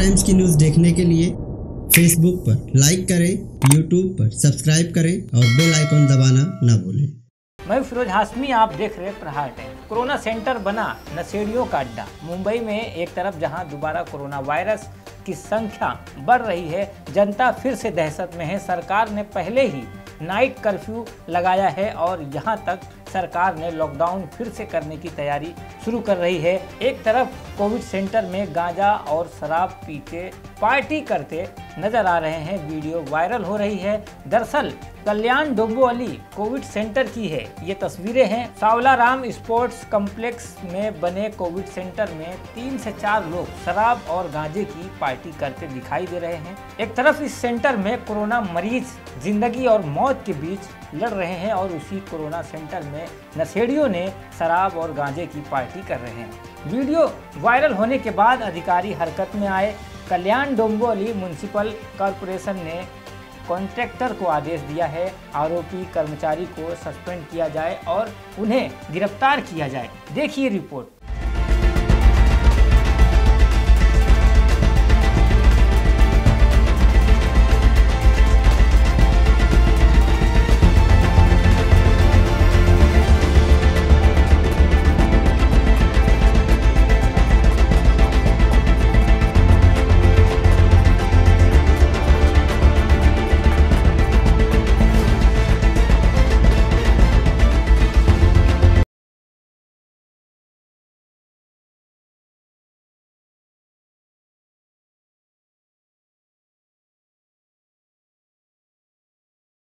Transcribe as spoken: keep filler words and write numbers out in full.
Times की news देखने के लिए फेसबुक पर लाइक करें, यूट्यूब पर सब्सक्राइब करें और बेल आइकन दबाना ना भूलें। मैं फिरोज हाशमी, आप देख रहे हैं प्रहार टाइम्स। कोरोना सेंटर बना नशेड़ियों का अड्डा। मुंबई में एक तरफ जहां दोबारा कोरोना वायरस की संख्या बढ़ रही है, जनता फिर से दहशत में है। सरकार ने पहले ही नाइट कर्फ्यू लगाया है और यहां तक सरकार ने लॉकडाउन फिर से करने की तैयारी शुरू कर रही है। एक तरफ कोविड सेंटर में गांजा और शराब पीते पार्टी करते नजर आ रहे हैं, वीडियो वायरल हो रही है। दरअसल कल्याण डोंबिवली कोविड सेंटर की है ये तस्वीरें हैं। सावलाराम स्पोर्ट्स कॉम्प्लेक्स में बने कोविड सेंटर में तीन से चार लोग शराब और गांजे की पार्टी करते दिखाई दे रहे हैं। एक तरफ इस सेंटर में कोरोना मरीज जिंदगी और मौत के बीच लड़ रहे हैं और उसी कोरोना सेंटर में नशेड़ियों ने शराब और गांजे की पार्टी कर रहे हैं। वीडियो वायरल होने के बाद अधिकारी हरकत में आए। कल्याण डोंबिवली म्युनिसिपल कॉरपोरेशन ने कॉन्ट्रैक्टर को आदेश दिया है, आरोपी कर्मचारी को सस्पेंड किया जाए और उन्हें गिरफ्तार किया जाए। देखिए रिपोर्ट।